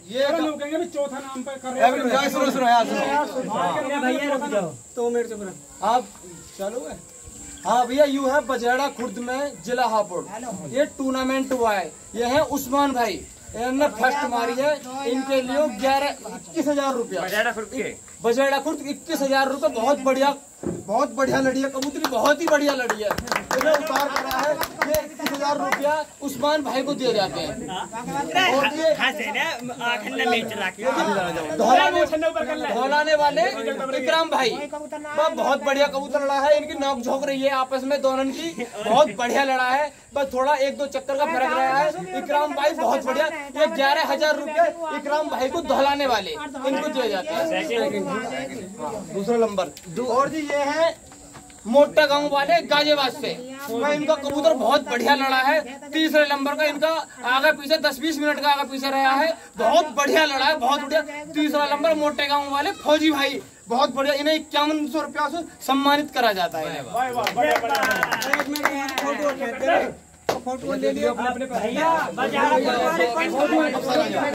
ये कहेंगे चौथा नाम पे कर रहे हैं। सुनो भैया रुक जाओ 2 मिनट से आप चलो। हाँ भैया, यू है बजेड़ा खुर्द में जिला हापुड़। ये टूर्नामेंट हुआ है। ये है उस्मान भाई, इन्होंने फर्स्ट मारी है। इनके लिए 21,000 रुपया। बजेड़ा खुर्द 21,000 रुपये। बहुत बढ़िया लड़ी है कबूतरी, बहुत ही बढ़िया लड़ी है। इन्हें उतार करा है। ये 21,000 रुपया उस्मान भाई को दिए जाते हैं। और ये धौलाने वाले इकराम भाई, बहुत बढ़िया कबूतर लड़ा है। इनकी नोक झोंक रही है आपस में दोनों की, बहुत बढ़िया लड़ा है। बस थोड़ा 1-2 चक्कर का फर्क रहा है। इकराम भाई बहुत बढ़िया। ये 11,000 रुपये इकराम भाई को धौलाने वाले इनको दिए जाते हैं। दूसरा नंबर। और जी ये है मोटा गांव वाले गाजियाबाद से। इनका कबूतर बहुत बढ़िया लड़ा है। तीसरे नंबर का इनका आगे पीछे 10-20 मिनट का आगे पीछे रहा है। बहुत बढ़िया लड़ा है, बहुत बढ़िया। तीसरा नंबर मोटे गांव वाले फौजी भाई, बहुत बढ़िया। इन्हें 5100 रुपया से सम्मानित करा जाता है। फोटो ले लिया।